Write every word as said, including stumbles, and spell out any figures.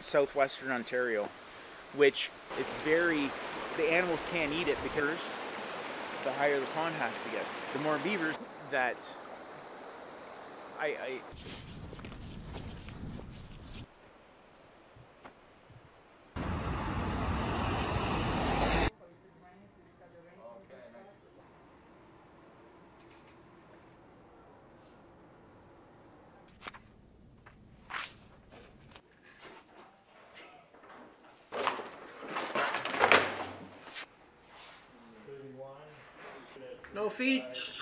southwestern Ontario, which it's very, the animals can't eat it because the higher the pond has to get. The more beavers that I, I No feet.